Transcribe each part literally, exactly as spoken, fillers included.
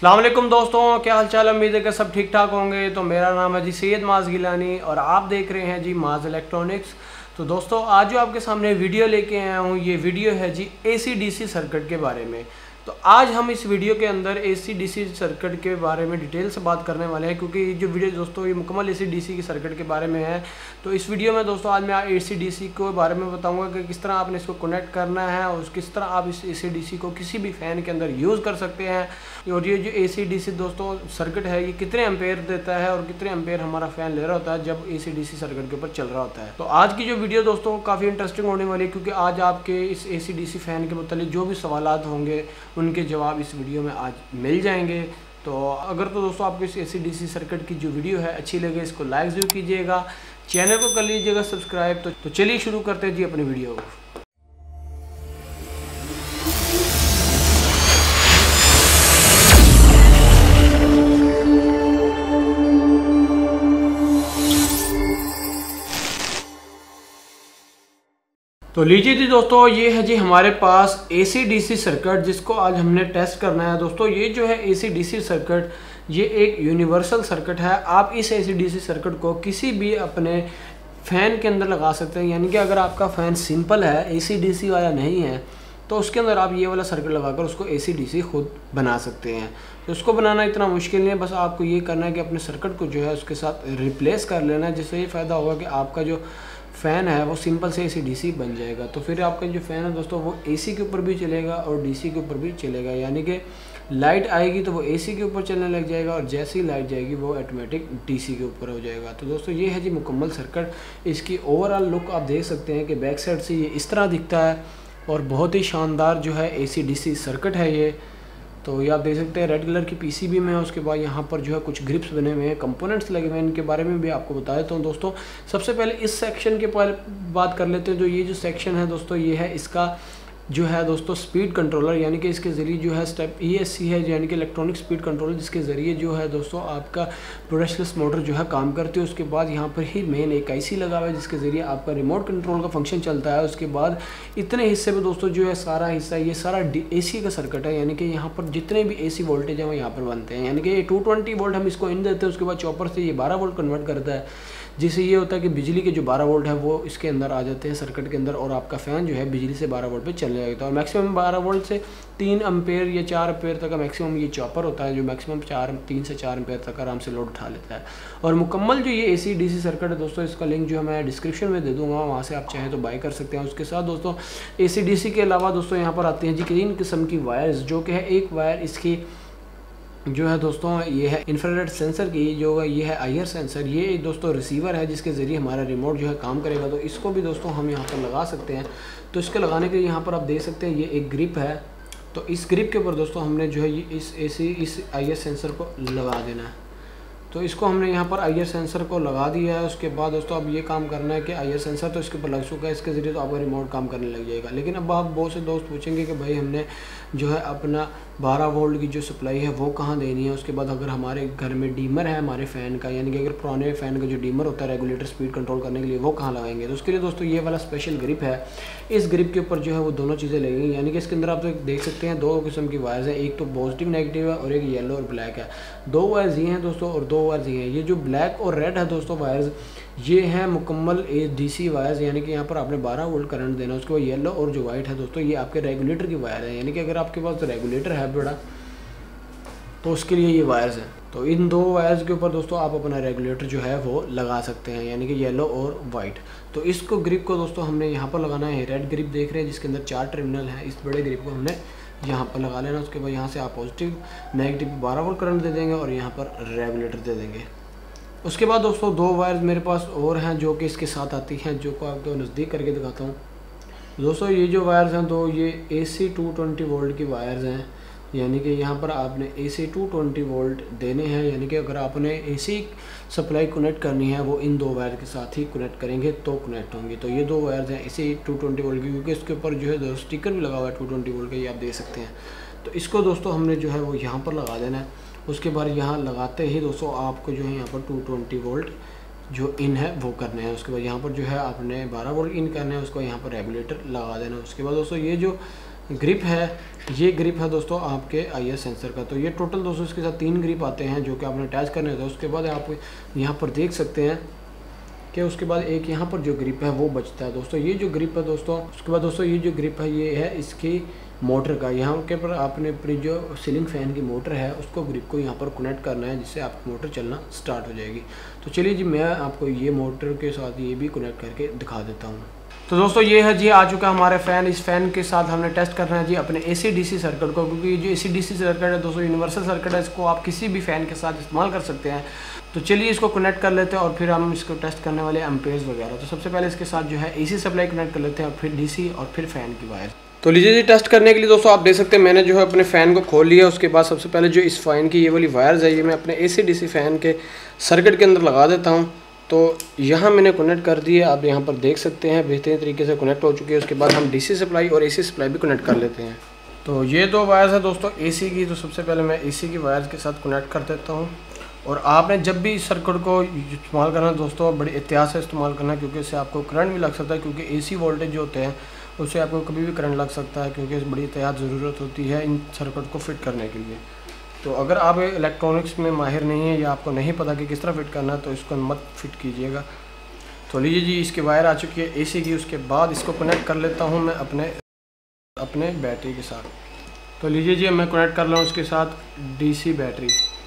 अस्सलाम वालेकुम दोस्तों, क्या हाल चाल। उम्मीद है कि सब ठीक ठाक होंगे। तो मेरा नाम है जी सैयद माज गिलानी और आप देख रहे हैं जी माज इलेक्ट्रॉनिक्स। तो दोस्तों आज जो आपके सामने वीडियो लेके आया हूँ, ये वीडियो है जी एसी डीसी सर्किट के बारे में। तो आज हम इस वीडियो के अंदर एसी डीसी सर्किट के बारे में डिटेल से बात करने वाले हैं, क्योंकि ये जो वीडियो दोस्तों ये मुकम्मल एसी डीसी की सर्किट के बारे में है। तो इस वीडियो में दोस्तों आज मैं एसी डीसी के बारे में बताऊंगा कि किस तरह आपने इसको कनेक्ट करना है और किस तरह आप इस एसी डीसी को किसी भी फ़ैन के अंदर यूज़ कर सकते हैं। और ये जो एसी डीसी दोस्तों सर्किट है, ये कितने एम्पेयर देता है और कितने एम्पेयर हमारा फ़ैन ले रहा होता है जब एसी डीसी सर्किट के ऊपर चल रहा होता है। तो आज की जो वीडियो दोस्तों काफ़ी इंटरेस्टिंग होने वाली है, क्योंकि आज आपके इस एसी डीसी फ़ैन के मतलब जो भी सवालात होंगे उनके जवाब इस वीडियो में आज मिल जाएंगे। तो अगर तो दोस्तों आपको इस एसी डीसी सर्किट की जो वीडियो है अच्छी लगे, इसको लाइक ज़रूर कीजिएगा, चैनल को कर लीजिएगा सब्सक्राइब। तो, तो चलिए शुरू करते हैं जी अपनी वीडियो को। तो लीजिए जी दोस्तों, ये है जी हमारे पास एसी डीसी सर्किट, जिसको आज हमने टेस्ट करना है। दोस्तों ये जो है एसी डीसी सर्किट, ये एक यूनिवर्सल सर्किट है। आप इस एसी डीसी सर्किट को किसी भी अपने फ़ैन के अंदर लगा सकते हैं। यानी कि अगर आपका फ़ैन सिंपल है, एसी डीसी वाला नहीं है, तो उसके अंदर आप ये वाला सर्किट लगाकर उसको एसी डीसी खुद बना सकते हैं। तो उसको बनाना इतना मुश्किल नहीं है, बस आपको ये करना है कि अपने सर्किट को जो है उसके साथ रिप्लेस कर लेना है, जिससे ये फ़ायदा होगा कि आपका जो फ़ैन है वो सिंपल से एसी डीसी बन जाएगा। तो फिर आपका जो फ़ैन है दोस्तों वो एसी के ऊपर भी चलेगा और डीसी के ऊपर भी चलेगा। यानी कि लाइट आएगी तो वो एसी के ऊपर चलने लग जाएगा और जैसे ही लाइट जाएगी वो ऑटोमेटिक डीसी के ऊपर हो जाएगा। तो दोस्तों ये है जी मुकम्मल सर्किट। इसकी ओवरऑल लुक आप देख सकते हैं कि बैक साइड से ये इस तरह दिखता है और बहुत ही शानदार जो है एसी डीसी सर्किट है ये। तो ये आप देख सकते हैं रेड कलर की पीसीबी में है। उसके बाद यहाँ पर जो है कुछ ग्रिप्स बने हुए हैं, कंपोनेंट्स लगे हुए हैं, इनके बारे में भी आपको बता देता हूँ दोस्तों। सबसे पहले इस सेक्शन के पहले बात कर लेते हैं। जो ये जो सेक्शन है दोस्तों, ये है इसका जो है दोस्तों स्पीड कंट्रोलर, यानी कि इसके ज़रिए जो है स्टेप ई एस सी है, यानी कि इलेक्ट्रॉनिक स्पीड कंट्रोलर, जिसके ज़रिए जो है दोस्तों आपका ब्रशलेस मोटर जो है काम करती है। उसके बाद यहाँ पर ही मेन एक आईसी लगा हुआ है, जिसके ज़रिए आपका रिमोट कंट्रोल का फंक्शन चलता है। उसके बाद इतने हिस्से में दोस्तों जो है सारा हिस्सा ये सारा एसी का सर्किट है, यानी कि यहाँ पर जितने भी एसी वोल्टेज हैं वो यहाँ पर बनते हैं। यानी कि ये टू ट्वेंटी वोल्ट हम इसको इन देते हैं, उसके बाद चॉपर से ये बारह वोल्ट कन्वर्ट करता है, जिससे ये होता है कि बिजली के जो बारह वोल्ट है वो इसके अंदर आ जाते हैं सर्किट के अंदर, और आपका फ़ैन जो है बिजली से बारह वोल्ट पे चलने लगता है। और मैक्सिमम बारह वोल्ट से तीन एम्पेयर या चार एम्पेयर तक का मैक्सिमम ये चॉपर होता है, जो मैक्सिमम चार तीन से चार एम्पेयर तक आराम से लोड उठा लेता है। और मुकम्मल जो ये एसी डीसी सर्किट है दोस्तों, इसका लिंक जो है मैं डिस्क्रिप्शन में दे दूँगा, वहाँ से आप चाहें तो बाय कर सकते हैं। उसके साथ दोस्तों एसी डीसी के अलावा दोस्तों यहाँ पर आती हैं जी तीन किस्म की वायर्स, जो कि है एक वायर इसकी जो है दोस्तों ये है इंफ्रारेड सेंसर की, जो है ये है आईआर सेंसर। ये दोस्तों रिसीवर है जिसके ज़रिए हमारा रिमोट जो है काम करेगा। तो इसको भी दोस्तों हम यहाँ पर लगा सकते हैं। तो इसके लगाने के लिए यहाँ पर आप देख सकते हैं ये एक ग्रिप है। तो इस ग्रिप के ऊपर दोस्तों हमने जो है ये इस एसी इस आईआर सेंसर को लगा देना है। तो इसको हमने यहाँ पर आईआर सेंसर को लगा दिया है। उसके बाद दोस्तों अब ये काम करना है कि आईआर सेंसर तो इसके ऊपर लग चुका है, इसके ज़रिए तो आपका रिमोट काम करने लग जाएगा। लेकिन अब आप बहुत से दोस्त पूछेंगे कि भाई हमने जो है अपना बारह वोल्ट की जो सप्लाई है वो कहाँ देनी है। उसके बाद अगर हमारे घर में डीमर है हमारे फ़ैन का, यानी कि अगर पुराने फ़ैन का जो डीमर होता है रेगुलेटर स्पीड कंट्रोल करने के लिए, वो कहाँ लगाएंगे। तो उसके लिए दोस्तों ये वाला स्पेशल ग्रिप है। इस ग्रिप के ऊपर जो है वो दोनों चीज़ें लगेंगी। यानी कि इसके अंदर आप तो देख सकते हैं दो किस्म की वायर्स है, एक तो पॉजिटिव नेगेटिव है और एक येलो और ब्लैक है। दो वायर्स ये हैं दोस्तों और दो वायर्स ये हैं। ये जो ब्लैक और रेड है दोस्तों वायर्स, ये हैं मुकम्मल ए डीसी वायर्स, यानी कि यहाँ पर आपने बारह वोल्ट करंट देना। उसके बाद येलो और जो वाइट है दोस्तों ये आपके रेगुलेटर की वायर है, यानी कि अगर आपके पास रेगुलेटर है बड़ा तो उसके लिए ये वायर्स हैं। तो इन दो वायर्स के ऊपर दोस्तों आप अपना रेगुलेटर जो है वो लगा सकते हैं, यानी कि येलो और वाइट। तो इसको ग्रिप को दोस्तों हमने यहाँ पर लगाना है। रेड ग्रिप देख रहे हैं जिसके अंदर चार टर्मिनल है, इस बड़े ग्रिप को हमने यहाँ पर लगा लेना। उसके बाद यहाँ से आप पॉजिटिव नेगेटिव बारह वोल्ट करंट दे देंगे और यहाँ पर रेगुलेटर दे देंगे। उसके बाद दोस्तों दो वायर्स मेरे पास और हैं जो कि इसके साथ आती हैं, जो को आपको नज़दीक करके दिखाता हूँ। दोस्तों ये जो वायर्स हैं तो ये A C two twenty volt की वायर्स हैं, यानी कि यहाँ पर आपने A C two twenty volt देने हैं। यानी कि अगर आपने एसी सप्लाई कनेक्ट करनी है वो इन दो वायर के साथ ही कनेक्ट करेंगे तो कनेक्ट होंगी। तो ये दो वायर्स हैं A C two twenty volt की, क्योंकि इसके ऊपर जो है दो स्टिकर भी लगा हुआ है टू ट्वेंटी वोल्ट का, ये आप देख सकते हैं। तो इसको दोस्तों हमने जो है वो यहाँ पर लगा देना है। उसके बाद यहाँ लगाते ही दोस्तों आपको जो है यहाँ पर टू ट्वेंटी वोल्ट जो इन है वो करने हैं। उसके बाद यहाँ पर जो है आपने बारह वोल्ट इन करना है, उसको यहाँ पर रेगुलेटर लगा देना। उसके बाद दोस्तों ये जो ग्रिप है, ये ग्रिप है दोस्तों आपके आई एस सेंसर का। तो ये टोटल दोस्तों इसके साथ तीन ग्रिप आते हैं जो कि आपने अटैच करने होते हैं। उसके बाद आप यहाँ पर देख सकते हैं कि उसके बाद एक यहाँ पर जो ग्रिप है वो बचता है दोस्तों। ये जो ग्रिप है दोस्तों, उसके बाद दोस्तों ये जो ग्रिप है ये है इसकी मोटर का। यहाँ के पर आपने अपनी जो सीलिंग फ़ैन की मोटर है उसको ग्रिप को यहाँ पर कनेक्ट करना है, जिससे आपकी मोटर चलना स्टार्ट हो जाएगी। तो चलिए जी मैं आपको ये मोटर के साथ ये भी कनेक्ट करके दिखा देता हूँ। तो दोस्तों ये है जी आ चुका हमारा फ़ैन। इस फ़ैन के साथ हमने टेस्ट करना है जी अपने एसी डीसी सर्किट को, क्योंकि ये जो एसी डीसी सर्किट है दोस्तों यूनिवर्सल सर्किट है, इसको आप किसी भी फ़ैन के साथ इस्तेमाल कर सकते हैं। तो चलिए इसको कनेक्ट कर लेते हैं और फिर हम इसको टेस्ट करने वाले एम्पेयर्स वगैरह। तो सबसे पहले इसके साथ जो है एसी सप्लाई कनेक्ट कर लेते हैं और फिर डीसी और फिर फ़ैन की वायर। तो लीजिए जी टेस्ट करने के लिए दोस्तों आप देख सकते हैं मैंने जो है अपने फ़ैन को खोल लिया। उसके बाद सबसे पहले जो इस फ़ैन की ये वाली वायर्स है ये मैं अपने एसी डीसी फ़ैन के सर्किट के अंदर लगा देता हूँ। तो यहाँ मैंने कनेक्ट कर दिए, आप यहाँ पर देख सकते हैं बेहतरीन तरीके से कनेक्ट हो चुकी है। उसके बाद हम डीसी सप्लाई और एसी सप्लाई भी कनेक्ट कर लेते हैं। तो ये दो वायर्स है दोस्तों एसी की। तो सबसे पहले मैं एसी की वायर्स के साथ कनेक्ट कर देता हूँ। और आपने जब भी इस सर्किट को इस्तेमाल करना है दोस्तों बड़ी एहतियात से इस्तेमाल करना है, क्योंकि इससे आपको करंट भी लग सकता है, क्योंकि एसी वोल्टेज जो होते हैं उससे आपको कभी भी करंट लग सकता है, क्योंकि बड़ी एहतियात ज़रूरत होती है इन सर्किट को फिट करने के लिए। तो अगर आप इलेक्ट्रॉनिक्स में माहिर नहीं है या आपको नहीं पता कि किस तरह फिट करना है तो इसको मत फिट कीजिएगा। तो लीजिए जी इसकी वायर आ चुकी है एसी की। उसके बाद इसको कनेक्ट कर लेता हूँ मैं अपने अपने बैटरी के साथ। तो लीजिए जी मैं कनेक्ट कर रहा हूँ उसके साथ डीसी बैटरी।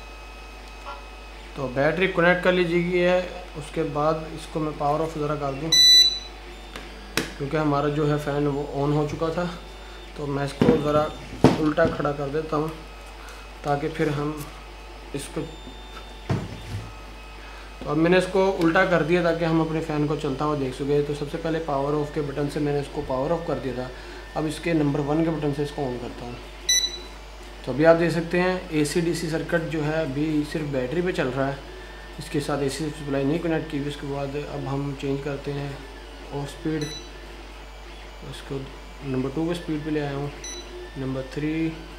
तो बैटरी कनेक्ट कर लीजिए है। उसके बाद इसको मैं पावर ऑफ ज़रा कर दूँ, क्योंकि हमारा जो है फ़ैन वो ऑन हो चुका था। तो मैं इसको ज़रा उल्टा खड़ा कर देता हूँ ताकि फिर हम इसको, तो अब मैंने इसको उल्टा कर दिया ताकि हम अपने फ़ैन को चलता हुआ देख सकें। तो सबसे पहले पावर ऑफ के बटन से मैंने इसको पावर ऑफ कर दिया था। अब इसके नंबर वन के बटन से इसको ऑन करता हूँ। तो अभी आप देख सकते हैं एसी डीसी सर्किट जो है अभी सिर्फ बैटरी पे चल रहा है, इसके साथ एसी सप्लाई नहीं कनेक्ट की। उसके बाद अब हम चेंज करते हैं ऑफ स्पीड, उसको नंबर टू पे स्पीड पे ले आया हूँ, number three,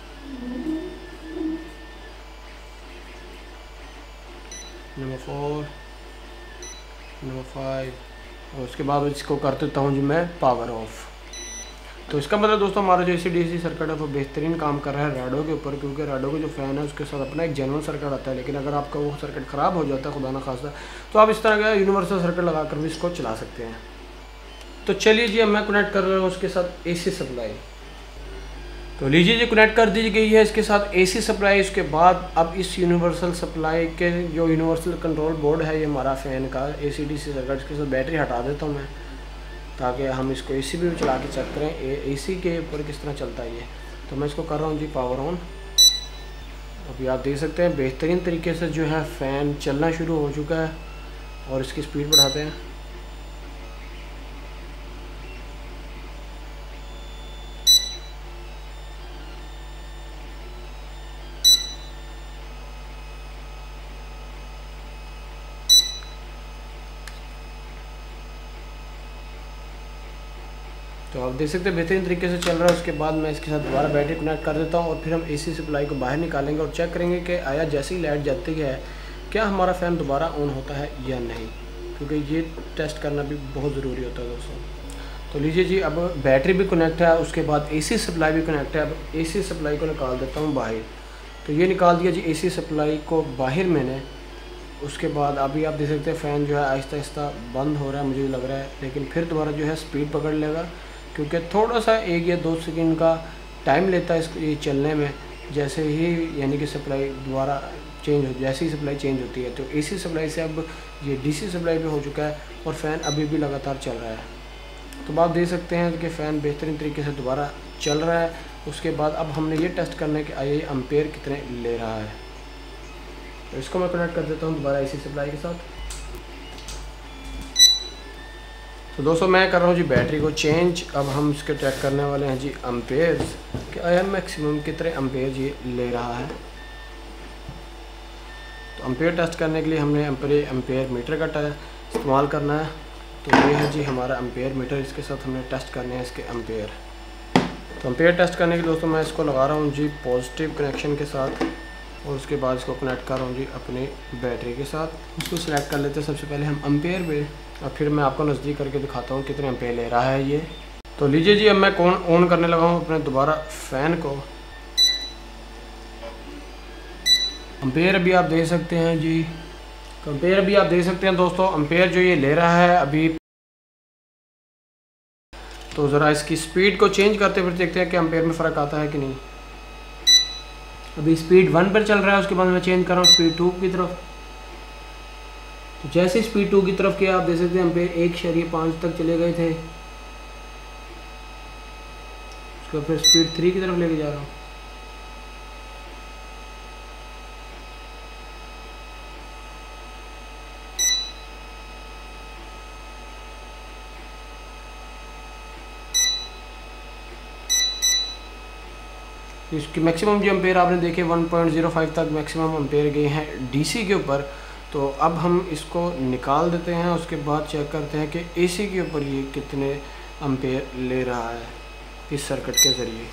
number four, number five, और उसके बाद इसको कर देता हूँ जी मैं पावर ऑफ। तो इसका मतलब दोस्तों हमारा जो एसी डीसी सर्किट है वो बेहतरीन काम कर रहा है रैडो के ऊपर, क्योंकि रैडो का जो फ़ैन है उसके साथ अपना एक जेन्युइन सर्किट आता है। लेकिन अगर आपका वो सर्किट ख़राब हो जाता है खुदा ना खास्ता, तो आप इस तरह का यूनिवर्सल सर्किट लगा कर भी इसको चला सकते हैं। तो चलिए जी अब मैं कनेक्ट कर रहा हूँ उसके साथ एसी सप्लाई। तो लीजिए जी कनेक्ट कर दी गई है इसके साथ एसी सप्लाई। उसके बाद अब इस यूनिवर्सल सप्लाई के जो यूनिवर्सल कंट्रोल बोर्ड है ये हमारा फ़ैन का एसी डीसी सर्किट, इसके साथ बैटरी हटा देता हूँ मैं, ताकि हम इसको एसी भी चला के चेक करें एसी के ऊपर किस तरह चलता है ये। तो मैं इसको कर रहा हूँ जी पावर ऑन। अभी आप देख सकते हैं बेहतरीन तरीके से जो है फ़ैन चलना शुरू हो चुका है। और इसकी स्पीड बढ़ाते हैं। तो आप देख सकते हैं बेहतरीन तरीके से चल रहा है। उसके बाद मैं इसके साथ दोबारा बैटरी कनेक्ट कर देता हूँ और फिर हम एसी सप्लाई को बाहर निकालेंगे और चेक करेंगे कि आया जैसे ही लाइट जाती है क्या हमारा फ़ैन दोबारा ऑन होता है या नहीं, क्योंकि ये टेस्ट करना भी बहुत ज़रूरी होता है दोस्तों। तो लीजिए जी अब बैटरी भी कनेक्ट है, उसके बाद एसी सप्लाई भी कनेक्ट है। अब एसी सप्लाई को निकाल देता हूँ बाहर। तो ये निकाल दिया जी एसी सप्लाई को बाहर मैंने। उसके बाद अभी आप देख सकते हैं फ़ैन जो है आहिस्ता आहिस्ता बंद हो रहा है मुझे लग रहा है, लेकिन फिर दोबारा जो है स्पीड पकड़ लेगा, क्योंकि थोड़ा सा एक या दो सेकंड का टाइम लेता है इसको ये चलने में। जैसे ही यानी कि सप्लाई दोबारा चेंज हो, जैसे ही सप्लाई चेंज होती है। तो एसी सप्लाई से अब ये डीसी सप्लाई पे हो चुका है और फ़ैन अभी भी लगातार चल रहा है। तो आप देख सकते हैं कि फ़ैन बेहतरीन तरीके से दोबारा चल रहा है। उसके बाद अब हमने ये टेस्ट करना है कि आई एम्पेयर कितने ले रहा है। तो इसको मैं कनेक्ट कर देता हूँ दोबारा एसी सप्लाई के साथ। तो दोस्तों मैं कर रहा हूँ जी बैटरी को चेंज। अब हम इसके चेक करने वाले हैं जी एम्पेयर्स कि आया मैक्सिमम कितने एम्पेयर ये ले रहा है। तो एम्पेयर टेस्ट करने के लिए हमने एम्पेयर एम्पेयर मीटर का इस्तेमाल करना है। तो ये है जी हमारा एम्पेयर मीटर, इसके साथ हमने टेस्ट करने हैं इसके एम्पेयर। तो एम्पेयर टेस्ट करने के लिए दोस्तों मैं इसको लगा रहा हूँ जी पॉजिटिव कनेक्शन के साथ और उसके बाद इसको कनेक्ट कर रहा हूँ जी अपनी बैटरी के साथ। इसको सिलेक्ट कर लेते हैं सबसे पहले हम एम्पेयर पे और फिर मैं आपको नज़दीक करके दिखाता हूँ कितने एम्पेयर ले रहा है ये। तो लीजिए जी, अब मैं कौन ऑन करने लगा हूँ अपने दोबारा फ़ैन को। एम्पेयर अभी आप देख सकते हैं जी, एम्पेयर अभी आप देख सकते हैं दोस्तों, एम्पेयर जो ये ले रहा है अभी। तो ज़रा इसकी स्पीड को चेंज करते फिर देखते हैं कि एम्पेयर में फ़र्क आता है कि नहीं। अभी स्पीड वन पर चल रहा है, उसके बाद मैं चेंज कर रहा हूँ स्पीड टू की तरफ। तो जैसे स्पीड टू की तरफ किया आप देख सकते हैं एम्पेयर एक शरीय पाँच तक चले गए थे। उसके बाद फिर स्पीड थ्री की तरफ लेके जा रहा हूँ। इसकी मैक्सिमम जो एम्पेयर आपने देखे वन पॉइंट ज़ीरो फाइव तक मैक्सिमम एम्पेयर गए हैं डीसी के ऊपर। तो अब हम इसको निकाल देते हैं, उसके बाद चेक करते हैं कि एसी के ऊपर ये कितने एम्पेयर ले रहा है इस सर्किट के ज़रिए।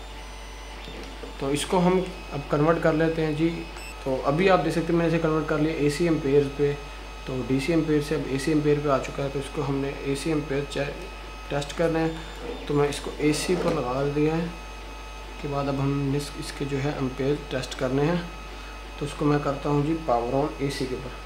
तो इसको हम अब कन्वर्ट कर लेते हैं जी। तो अभी आप देख सकते हैं मैंने इसे कन्वर्ट कर लिया एसी एम्पेयर पे। तो डीसी एम्पेयर से अब एसी एम्पेयर पे आ चुका है। तो इसको हमने एसी एम्पेयर टेस्ट करना है, तो मैं इसको एसी पर लगा दिया है। के बाद अब हम इस, इसके जो है एम्पेयर टेस्ट करने हैं। तो उसको मैं करता हूँ जी पावर ऑन एसी के ऊपर।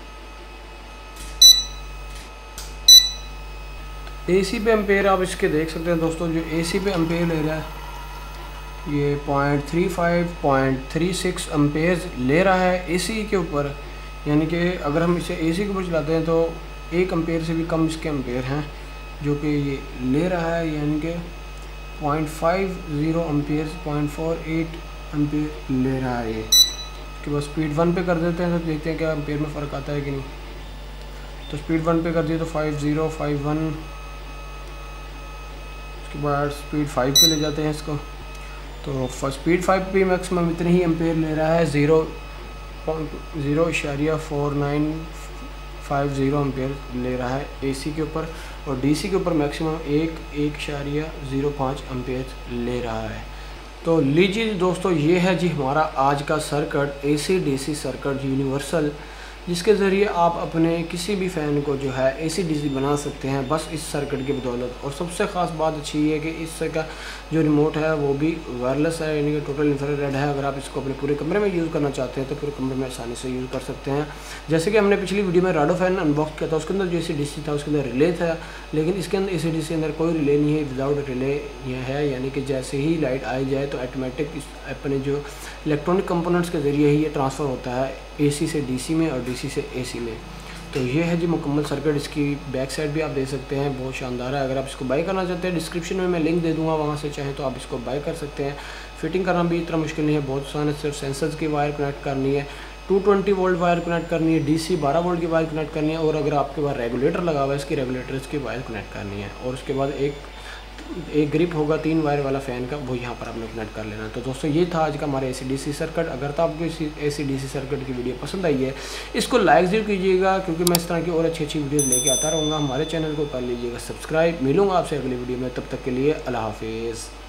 एसी पे एम्पेयर आप इसके देख सकते हैं दोस्तों, जो एसी पे एम्पेयर ले रहा है ये point three five point three six ampere ले रहा है एसी के ऊपर। यानी कि अगर हम इसे एसी के ऊपर चलाते हैं तो एक एम्पेयर से भी कम इसके एम्पेयर हैं जो कि ये ले रहा है, यानी कि point five zero ampere point four eight ampere ले रहा है ये। उसके बाद स्पीड वन पे कर देते हैं तो देखते हैं क्या एम्पेयर में फ़र्क आता है कि नहीं। तो स्पीड वन पे कर दिए तो फाइव ज़ीरो फाइव वन। उसके बाद स्पीड फाइव पे ले जाते हैं इसको। तो स्पीड फाइव पे मैक्सिमम इतने ही एम्पेयर ले रहा है, ज़ीरो पॉइंट ज़ीरो इशारिया four nine five zero ampere ले रहा है एसी के ऊपर। और डीसी के ऊपर मैक्सिमम एक एक इशारिया ज़ीरो पाँच एम्पेयर ले रहा है। तो लीजिए दोस्तों, ये है जी हमारा आज का circuit, AC DC circuit universal, जिसके ज़रिए आप अपने किसी भी फ़ैन को जो है एसी डीसी बना सकते हैं बस इस सर्किट की बदौलत। और सबसे ख़ास बात अच्छी है कि इसका जो रिमोट है वो भी वायरलेस है, यानी कि टोटल इंफ्रारेड है। अगर आप इसको अपने पूरे कमरे में यूज़ करना चाहते हैं तो पूरे कमरे में आसानी से यूज़ कर सकते हैं। जैसे कि हमने पिछली वीडियो में राडो फैन अनबॉक्स किया था, उसके अंदर जो एसी डीसी था उसके अंदर रिले था, लेकिन इसके अंदर एसी डीसी के अंदर कोई रिले नहीं है, विदाउट रिले ये है। यानी कि जैसे ही लाइट आई जाए तो ऑटोमेटिक अपने जो इलेक्ट्रॉनिक कंपोनेंट्स के ज़रिए ही ये ट्रांसफ़र होता है एसी से डीसी में और डीसी से एसी में। तो ये है जी मुकम्मल सर्किट। इसकी बैक साइड भी आप देख सकते हैं, बहुत शानदार है। अगर आप इसको बाय करना चाहते हैं डिस्क्रिप्शन में मैं लिंक दे दूंगा, वहाँ से चाहें तो आप इसको बाय कर सकते हैं। फिटिंग करना भी इतना मुश्किल नहीं है, बहुत आसान है। सिर्फ सेंसर्स की वायर कनेक्ट करनी है, two twenty volt wire connect करनी है, डीसी बारह वोल्ट की वायर कनेक्ट करनी है, और अगर आपके पास रेगुलेटर लगा हुआ है इसकी रेगुलेटर की वायर कनेक्ट करनी है। और उसके बाद एक एक ग्रिप होगा तीन वायर वाला फ़ैन का, वो यहाँ पर आपने कनेक्ट कर लेना। तो दोस्तों ये था आज का हमारा एसी डीसी सर्किट। अगर तो आपको इसी एसी डीसी सर्किट की वीडियो पसंद आई है, इसको लाइक ज़रूर कीजिएगा, क्योंकि मैं इस तरह की और अच्छी अच्छी वीडियोज़ लेके आता रहूँगा। हमारे चैनल को कर लीजिएगा सब्सक्राइब। मिलूँगा आपसे अगली वीडियो में, तब तक के लिए अल्लाह हाफिज़।